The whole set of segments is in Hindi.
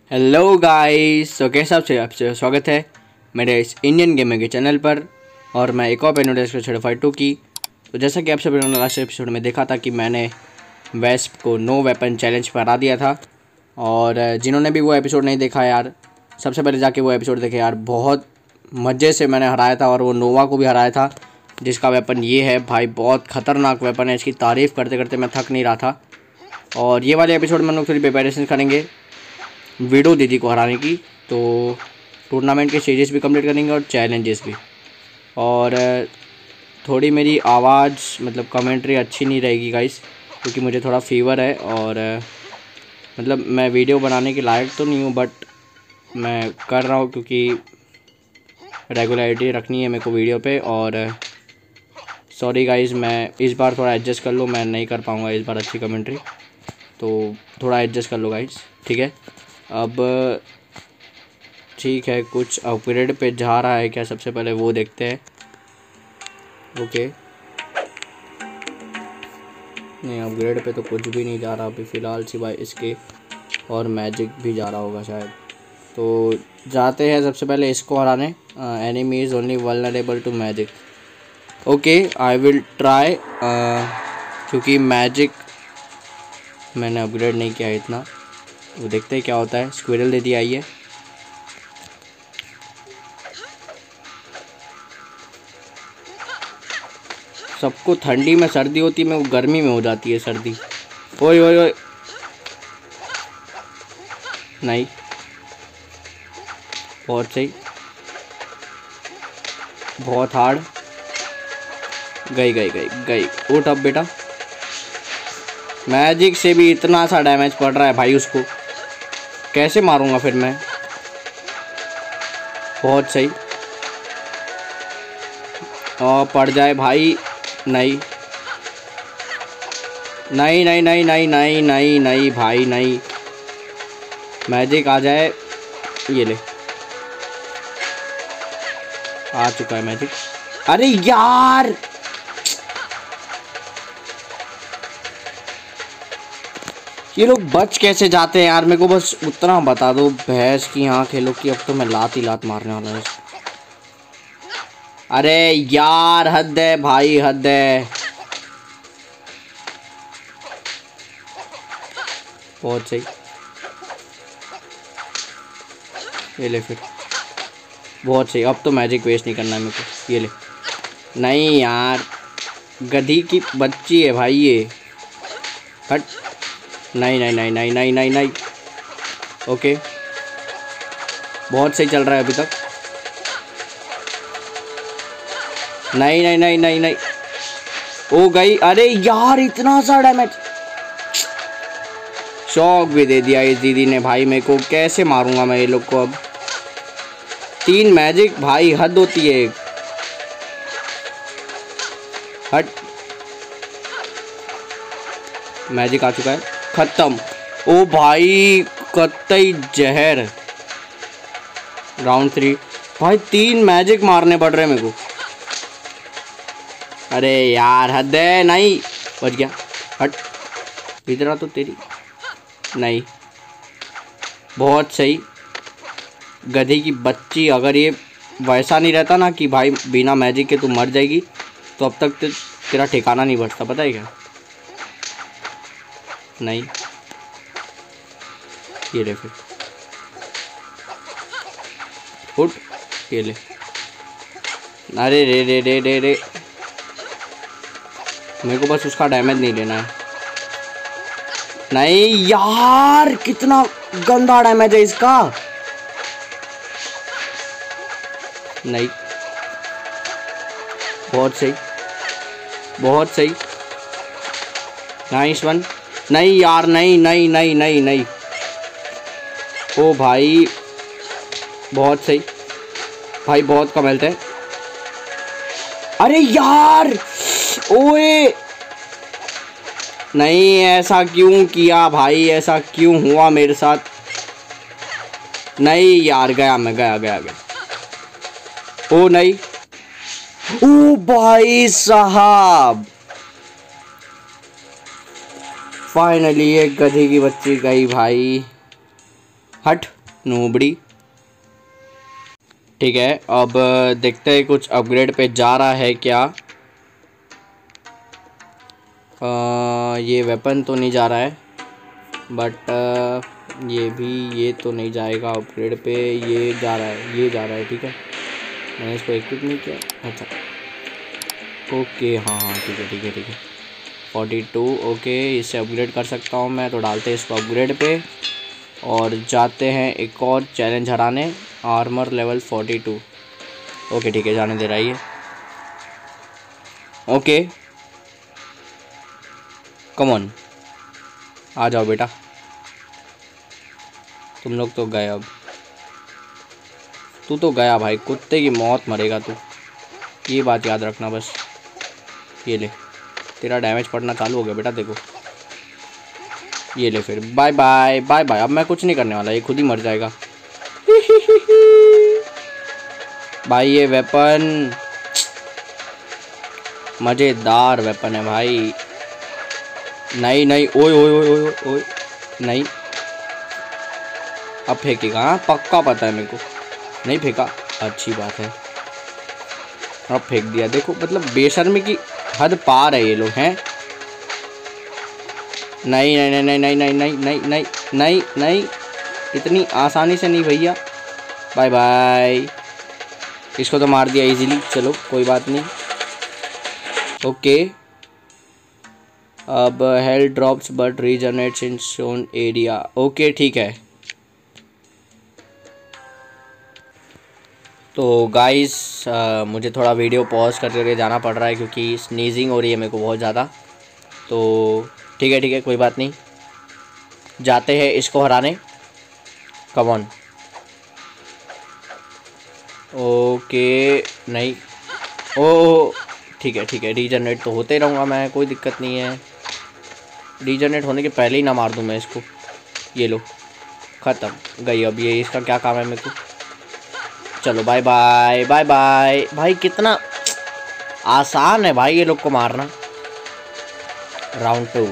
हेलो गाइस, तो कैसे आपसे स्वागत है मेरे इस इंडियन गेमिंग के चैनल पर। और मैं एक और पेनोडेस को फाइट 2 की। तो जैसा कि आप सब लोगों ने लास्ट एपिसोड में देखा था कि मैंने वेस्प को नो वेपन चैलेंज पर हरा दिया था। और जिन्होंने भी वो एपिसोड नहीं देखा यार, सबसे पहले जाके वो एपिसोड देखे यार। बहुत मज़े से मैंने हराया था और वो नोवा को भी हराया था, जिसका वेपन ये है भाई। बहुत ख़तरनाक वेपन है, इसकी तारीफ़ करते करते मैं थक नहीं रहा था। और ये वाले एपिसोड में हम लोग थोड़ी प्रिपरेशन करेंगे वीडियो दीदी को हराने की। तो टूर्नामेंट के स्टेजेस भी कंप्लीट करेंगे और चैलेंजेस भी। और थोड़ी मेरी आवाज़ मतलब कमेंट्री अच्छी नहीं रहेगी गाइस, क्योंकि मुझे थोड़ा फीवर है। और मतलब मैं वीडियो बनाने के लायक तो नहीं हूँ, बट मैं कर रहा हूँ क्योंकि रेगुलरिटी रखनी है मेरे को वीडियो पे। और सॉरी गाइस, मैं इस बार थोड़ा एडजस्ट कर लो, मैं नहीं कर पाऊँगा इस बार अच्छी कमेंट्री, तो थोड़ा एडजस्ट कर लो गाइस, ठीक है। अब ठीक है, कुछ अपग्रेड पे जा रहा है क्या, सबसे पहले वो देखते हैं। ओके, नहीं अपग्रेड पे तो कुछ भी नहीं जा रहा अभी फ़िलहाल, सिवाय इसके। और मैजिक भी जा रहा होगा शायद, तो जाते हैं सबसे पहले इसको हराने। Enemy is only vulnerable to magic. Okay, I will try, क्योंकि मैजिक मैंने अपग्रेड नहीं किया है इतना। वो देखते हैं क्या होता है। स्क्विरल दे दिया ये। सबको ठंडी में सर्दी होती है, मैं वो गर्मी में हो जाती है सर्दी। ओए ओए ओए, नहीं, बहुत सही, बहुत हार्ड। गई गई गई गई, उठ अब बेटा। मैजिक से भी इतना सा डैमेज पड़ रहा है भाई, उसको कैसे मारूंगा फिर मैं। बहुत सही, और पड़ जाए भाई। नहीं नहीं नहीं नहीं नहीं नहीं नहीं नहीं भाई नहीं, मैजिक आ जाए। ये ले, आ चुका है मैजिक। अरे यार, ये लोग बच कैसे जाते हैं यार, मेरे को बस उतना बता दो। भैंस की आँख है लोग की, अब तो मैं लात ही लात मारने वाला हूँ। अरे यार, हद है भाई, हद है। बहुत सही, ये ले फिर। बहुत सही, अब तो मैजिक वेस्ट नहीं करना है मेरे को। ये ले। नहीं यार, गधी की बच्ची है भाई ये, हट। नहीं नहीं नहीं नहीं नहीं नहीं नहीं। ओके, बहुत सही चल रहा है अभी तक। नहीं नहीं नहीं नहीं नहीं, हो गई। अरे यार, इतना सा डैमेज। शॉक भी दे दिया इस दीदी ने भाई मेरे को। कैसे मारूंगा मैं ये लोग को अब। 3 मैजिक भाई, हद होती है। हट, मैजिक आ चुका है, खत्म। ओ भाई, कतई जहर। राउंड 3 भाई, 3 मैजिक मारने पड़ रहे हैं मेरे को। अरे यार, हद है। नहीं, बच गया। हट, इधर आ तो तेरी। नहीं, बहुत सही, गधी की बच्ची। अगर ये वैसा नहीं रहता ना कि भाई बिना मैजिक के तू मर जाएगी, तो अब तक तेरा ठिकाना नहीं बचता, पता है क्या। नहीं, ये ले फिर, उठ, ये ले। अरे रे रे रे रे रे, मेरे को बस उसका डैमेज नहीं लेना है। नहीं यार, कितना गंदा डैमेज है इसका। नहीं, बहुत सही, बहुत सही, नाइस वन। नहीं यार, नहीं नहीं नहीं नहीं नहीं। ओ भाई, बहुत सही भाई, बहुत कम हेल्थ है। अरे यार, ओए, नहीं, ऐसा क्यों किया भाई, ऐसा क्यों हुआ मेरे साथ। नहीं यार, गया मैं, गया गया गया। ओ नहीं, ओ भाई साहब, फाइनली एक गधी की बच्ची गई भाई। हट, नूबड़ी। ठीक है, अब देखते हैं कुछ अपग्रेड पे जा रहा है क्या। ये वेपन तो नहीं जा रहा है, बट ये तो नहीं जाएगा अपग्रेड पे। ये जा रहा है, ये जा रहा है। ठीक है, मैंने इसको इक्विप नहीं किया। अच्छा ओके, हाँ हाँ ठीक है ठीक है ठीक है। 42 ओके, इससे अपग्रेड कर सकता हूँ मैं, तो डालते हैं इसको अपग्रेड पे और जाते हैं एक और चैलेंज हराने। Armour level 42। ओके ठीक है, जाने दे रहा है ये। ओके कम ऑन, आ जाओ बेटा, तुम लोग तो गए। अब तू तो गया भाई, कुत्ते की मौत मरेगा तू, ये बात याद रखना बस। ये ले, तेरा डैमेज पड़ना चालू हो गया बेटा, देखो। ये ले फिर, बाय बाय बाय बाय। अब मैं कुछ नहीं करने वाला, ये खुद ही मर जाएगा। भाई ये वेपन मज़ेदार वेपन है भाई। नहीं नहीं, ओए ओए ओए ओए ओए, नहीं अब फेंकेगा। हाँ पक्का पता है मेरे को, नहीं फेंका, अच्छी बात है। अब फेंक दिया, देखो मतलब बेशर्मी की हद पार है ये लोग हैं। नहीं नहीं नहीं नहीं नहीं नहीं नहीं नहीं नहीं नहीं नहीं, इतनी आसानी से नहीं भैया। बाय बाय, इसको तो मार दिया इजीली, चलो कोई बात नहीं। ओके, अब health drops but regenerates in shown area. Okay ठीक है। तो गाइस मुझे थोड़ा वीडियो पॉज करके जाना पड़ रहा है क्योंकि स्नीजिंग हो रही है मेरे को बहुत ज़्यादा। तो ठीक है कोई बात नहीं, जाते हैं इसको हराने। Come on. ओके नहीं, ओ ठीक है, रीजनरेट तो होते रहूँगा मैं, कोई दिक्कत नहीं है। रीजनरेट होने के पहले ही ना मार दूँ मैं इसको। ये लो, ख़त्म गई। अब ये इसका क्या काम है मेरे को। चलो बाय बाय बाय बाय। भाई कितना आसान है भाई ये लोग को मारना। Round 2,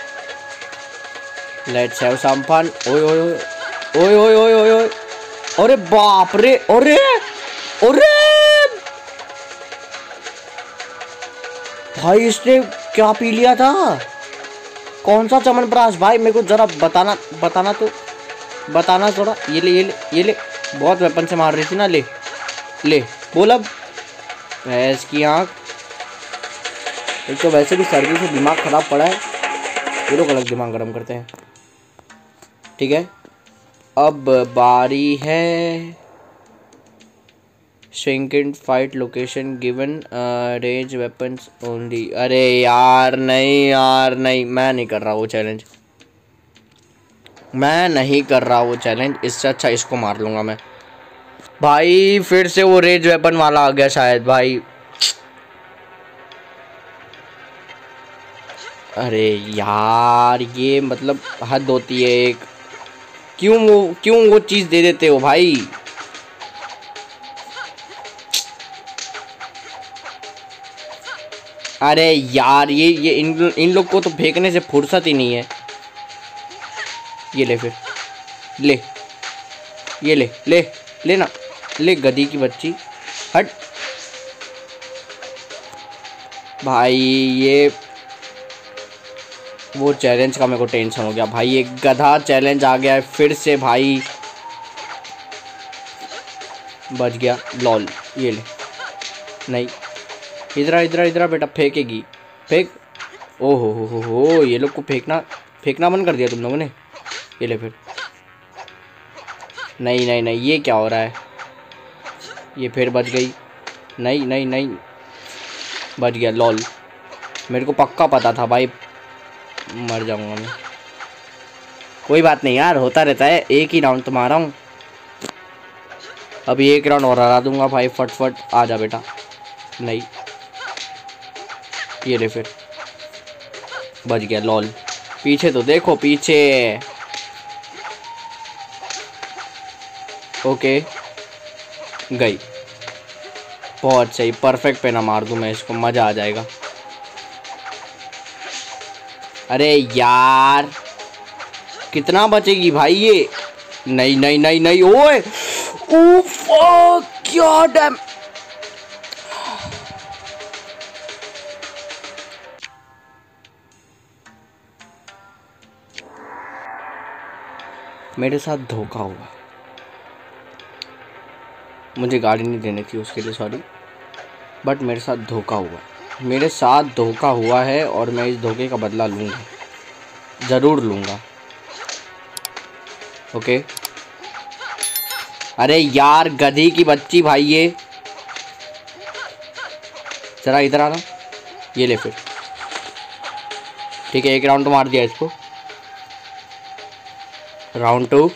let's have some fun. ओए ओए ओए ओए ओए ओए ओए, अरे बाप रे, अरे अरे भाई इसने क्या पी लिया था, कौन सा चमनप्राश भाई, मेरे को जरा बताना तो बताना थोड़ा। ये ले ये ले ये ले, बहुत वेपन से मार रही थी ना। ले ले बोल अब। भैंस की आँख, एक तो वैसे भी सर्दी से दिमाग ख़राब पड़ा है, ये लोग अलग दिमाग गर्म करते हैं। ठीक है, अब बारी है Shrink and fight location given range weapons only। अरे यार नहीं, मैं नहीं कर रहा वो चैलेंज, मैं नहीं कर रहा वो चैलेंज। इससे अच्छा इसको मार लूँगा मैं। भाई फिर से वो रेंज वेपन वाला आ गया शायद भाई। अरे यार ये मतलब हद होती है एक, क्यों वो चीज़ दे देते हो भाई। अरे यार ये इन लोग को तो फेंकने से फुर्सत ही नहीं है। ये ले फिर, ले ये ले ले लेना, ले गधी की बच्ची, हट। भाई ये वो चैलेंज का मेरे को टेंशन हो गया भाई, ये गधा चैलेंज आ गया है फिर से भाई। बच गया, लॉल। ये ले, नहीं इधर बेटा, फेंकेगी फेंक। ओ हो, ये लोग को फेंकना बंद कर दिया तुम लोगों ने। ये ले फिर, नहीं ये क्या हो रहा है। ये फिर बच गई, नहीं बच गया, लॉल। मेरे को पक्का पता था भाई मर जाऊंगा मैं। कोई बात नहीं यार, होता रहता है, एक ही राउंड तो मारा हूँ, अभी एक राउंड और हरा दूंगा भाई। फट आ जा बेटा। नहीं, ये ले फिर, बच गया, लॉल। पीछे तो देखो, पीछे। ओके गई, बहुत सही, परफेक्ट पे ना मार दूं मैं इसको, मज़ा आ जाएगा। अरे यार कितना बचेगी भाई ये। नहीं नहीं नहीं नहीं, ओए उफ, क्या डैम। मेरे साथ धोखा हुआ, मुझे गाड़ी नहीं देनी थी उसके लिए सॉरी, बट मेरे साथ धोखा हुआ, मेरे साथ धोखा हुआ है और मैं इस धोखे का बदला लूँगा, ज़रूर लूँगा। ओके। अरे यार गधी की बच्ची भाई, ये जरा इधर आना, ये ले फिर। ठीक है, एक राउंड तो मार दिया इसको। Round 2,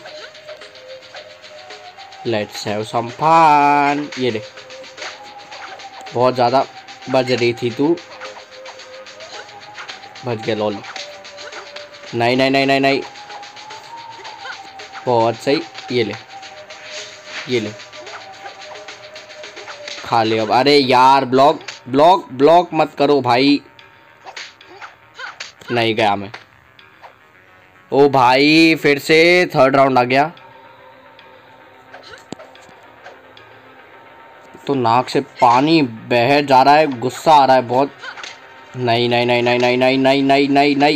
let's have some fun. ये ले, बहुत ज़्यादा बज रही थी तू, बच गया लॉल। नहीं नहीं नहीं नहीं नहीं, बहुत सही। ये ले, ये ले, खा ले अब। अरे यार ब्लॉक ब्लॉक ब्लॉक मत करो भाई। नहीं गया मैं। ओ भाई फिर से थर्ड राउंड आ गया। तो नाक से पानी बह जा रहा है, गुस्सा आ रहा है बहुत। नहीं नहीं नहीं नहीं नहीं नहीं नहीं नहीं नहीं नहीं,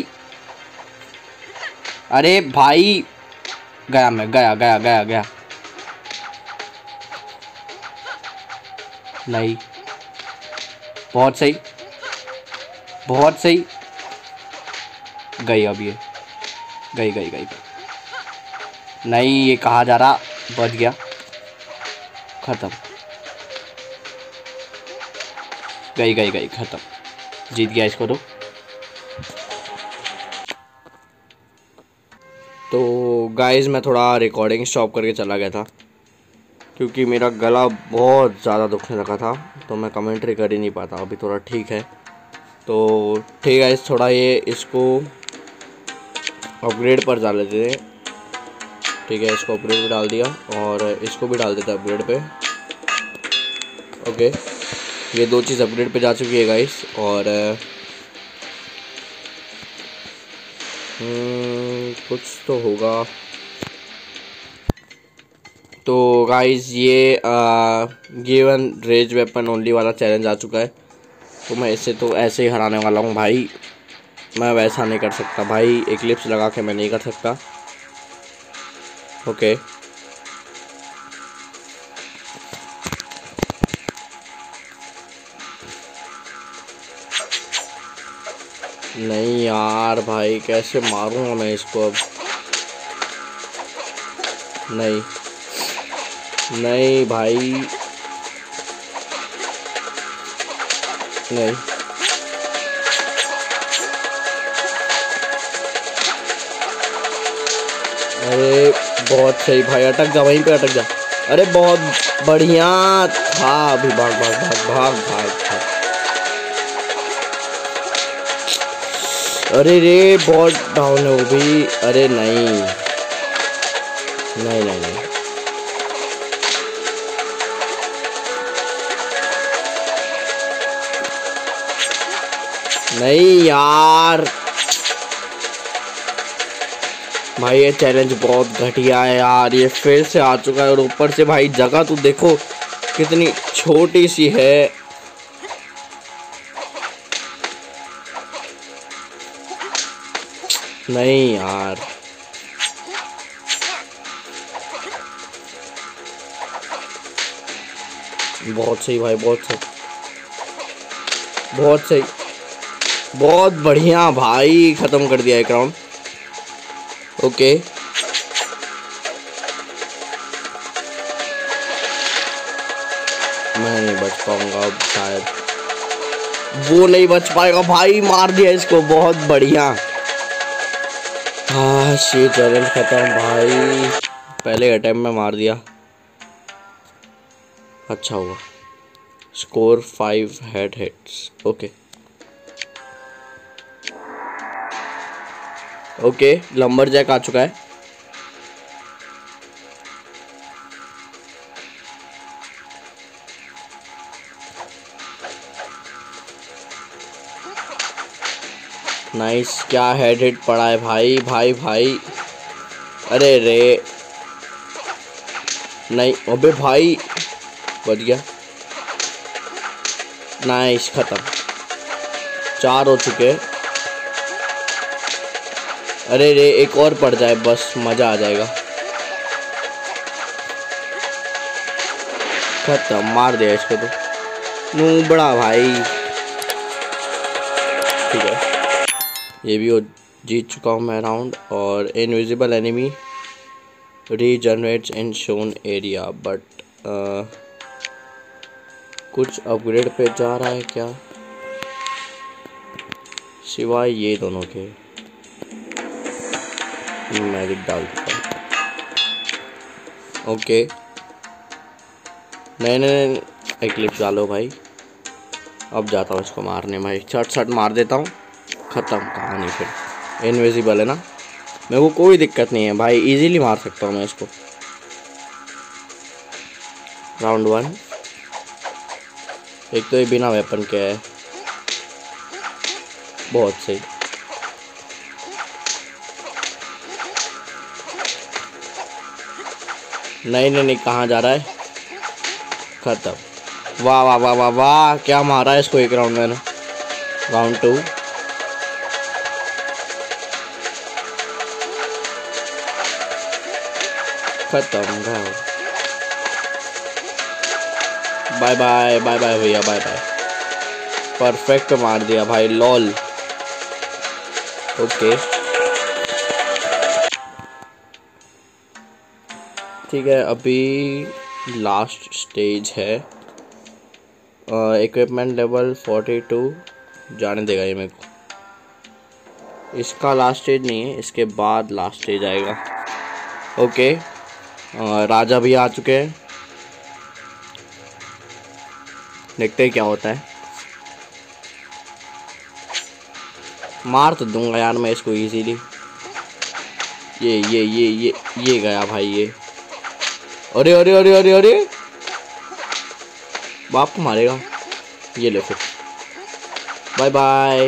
अरे भाई गया मैं, गया गया गया गया। नहीं, बहुत सही बहुत सही। गई अब ये, गई गई गई गई। नहीं ये कहा जा रहा, बच गया, खत्म। गई गई गई, खत्म, जीत गया इसको। तो गाइस मैं थोड़ा रिकॉर्डिंग स्टॉप करके चला गया था क्योंकि मेरा गला बहुत ज़्यादा दुखने लगा था, तो मैं कमेंट्री कर ही नहीं पाता। अभी थोड़ा ठीक है, तो ठीक है इस थोड़ा ये इसको अपग्रेड पर डाल देते हैं। ठीक है, इसको अपग्रेड पे डाल दिया और इसको भी डाल देते हैं अपग्रेड पे। ओके, ये दो चीज़ अपग्रेड पे जा चुकी है गाइस। और कुछ तो होगा। तो गाइस ये गिवन रेज वेपन ओनली वाला चैलेंज आ चुका है, तो मैं इसे तो ऐसे ही हराने वाला हूँ भाई। मैं वैसा नहीं कर सकता भाई, एक्लिप्स लगा के मैं नहीं कर सकता। ओके, नहीं यार भाई कैसे मारूंगा मैं इसको अब। नहीं नहीं भाई, नहीं। अरे बहुत सही भाई, अटक जा वहीं पे, अटक जा। अरे बहुत बढ़िया था, अभी भाग भाग भाग भाग भाग भाग। अरे रे बहुत डाउन है वो भी। अरे नहीं नहीं नहीं नहीं, नहीं यार भाई ये चैलेंज बहुत घटिया है यार। ये फिर से आ चुका है और ऊपर से भाई जगह तो देखो कितनी छोटी सी है। नहीं यार, बहुत सही भाई, बहुत सही बहुत सही, बहुत बढ़िया भाई, खत्म कर दिया एक राउंड। ओके, मैं नहीं बच पाऊंगा अब शायद, वो नहीं बच पाएगा भाई, मार दिया इसको, बहुत बढ़िया। हाँ ये चैलेंज खत्म भाई, पहले अटेम्प्ट में मार दिया, अच्छा हुआ। Score 5 head hits. Okay okay, lumberjack आ चुका है। नाइस, क्या हेड हिट पड़ा है भाई भाई भाई। अरे रे नहीं, अबे भाई बच गया। नाइस, खत्म। 4 हो चुके। अरे रे, एक और पड़ जाए बस मजा आ जाएगा। खत्म, मार दिया इसको तो। नू बड़ा भाई। ठीक है, ये भी जीत चुका हूँ मैं राउंड। और invisible enemy regenerates in shown area, but कुछ अपग्रेड पे जा रहा है क्या, सिवाय ये दोनों के। मैजिक डाल देता हूँ। ओके, मैंने एक्लिप्स डालो भाई। अब जाता हूँ इसको मारने भाई। छट मार देता हूँ। ख़त्म कहानी। फिर इनविजिबल है ना, मेरे को कोई दिक्कत नहीं है भाई, इजीली मार सकता हूँ मैं इसको। राउंड 1। एक तो ये बिना वेपन के है, बहुत सही। नहीं, कहाँ जा रहा है। खत्म। वाह वाह वाह वाह वाह, क्या मारा है इसको एक राउंड में। राउंड 2। खत्म। बाय बाय बाय बाय भैया, बाय बाय। परफेक्ट मार दिया भाई, लॉल। ओके ठीक है, अभी लास्ट स्टेज है। इक्विपमेंट लेवल 42 जाने देगा ये मेरे को। इसका लास्ट स्टेज नहीं है, इसके बाद लास्ट स्टेज आएगा। ओके, राजा भी आ चुके हैं। देखते हैं क्या होता है। मार तो दूंगा यार मैं इसको इजीली। ये गया भाई ये। अरे अरे अरे अरे अरे, बाप को मारेगा ये। ले फिर, बाय बाय।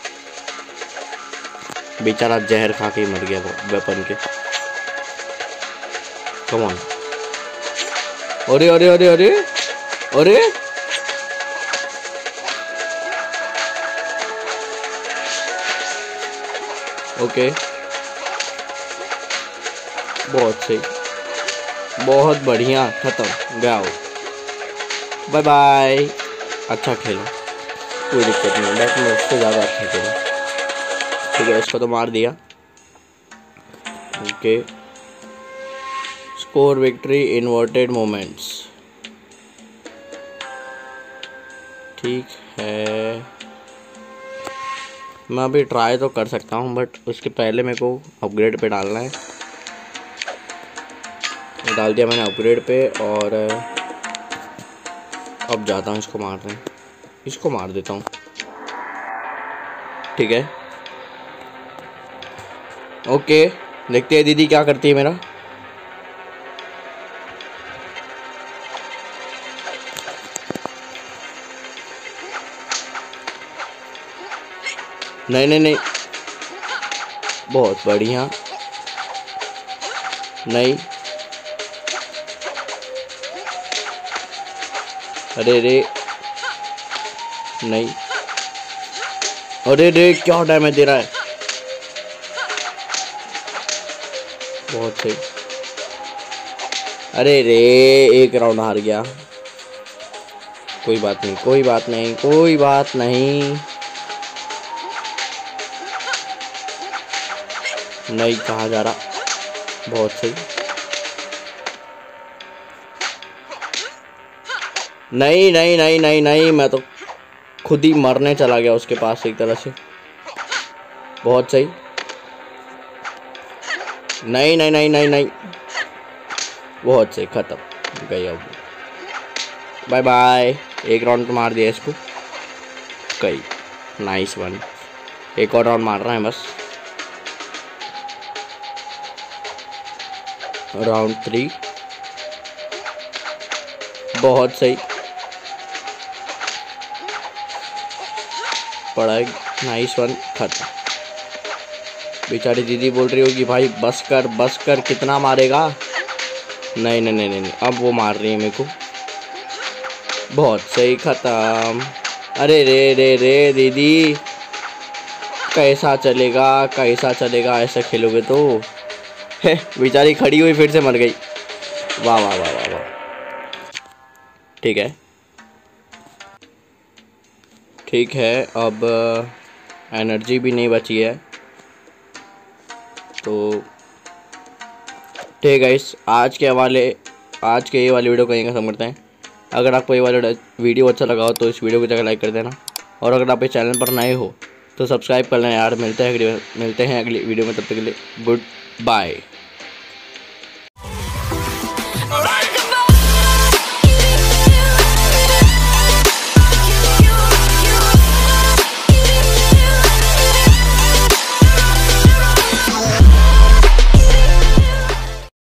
बेचारा जहर खा के मर गया वेपन के। Come on. अरे अरे अरे अरे अरे, ओके, बहुत सही, बहुत बढ़िया। खत्म, गया हो। Bye bye. अच्छा खेलो, कोई दिक्कत नहीं, बट मैं उससे ज़्यादा अच्छा खेला। ठीक है, इसको तो मार दिया। Okay, score victory inverted moments. ठीक है, मैं अभी ट्राई तो कर सकता हूँ, बट उसके पहले मेरे को अपग्रेड पे डालना है। डाल दिया मैंने अपग्रेड पे, और अब जाता हूँ इसको मारने। इसको मार देता हूँ। ठीक है, ओके, देखते हैं दीदी क्या करती है मेरा। नहीं, बहुत बढ़िया। नहीं, अरे रे, नहीं, अरे रे, क्या डैमेज दे रहा है। बहुत सही। अरे रे, एक राउंड हार गया। कोई बात नहीं, कोई बात नहीं, कोई बात नहीं। नहीं, कहाँ जा रहा। बहुत सही। नहीं, मैं तो खुद ही मरने चला गया उसके पास एक तरह से। बहुत सही। नहीं, बहुत सही। खत्म, गई। अब बाय बाय। एक राउंड तो मार दिया इसको। गई, नाइस वन। एक और राउंड मार रहा है बस। राउंड 3, बहुत सही पढ़ाई, नाइस वन। खत्म। बेचारी दीदी बोल रही होगी भाई बस कर कितना मारेगा। नहीं नहीं नहीं नहीं, अब वो मार रही है मेरे को। बहुत सही, ख़त्म। अरे रे रे रे दीदी, कैसा चलेगा कैसा चलेगा, ऐसा खेलोगे तो। है, बेचारी खड़ी हुई फिर से मर गई। वाह वाह वाह वाह वाह। ठीक है ठीक है, अब एनर्जी भी नहीं बची है तो ठीक है। इस आज के ये वाली वीडियो को यहीं खत्म करते हैं। अगर आपको ये वाला वीडियो अच्छा लगा हो तो इस वीडियो को जाकर लाइक कर देना, और अगर आप इस चैनल पर नए हो तो सब्सक्राइब कर लेना यार। मिलते हैं अगली वीडियो में, तब तक के लिए गुड बाय।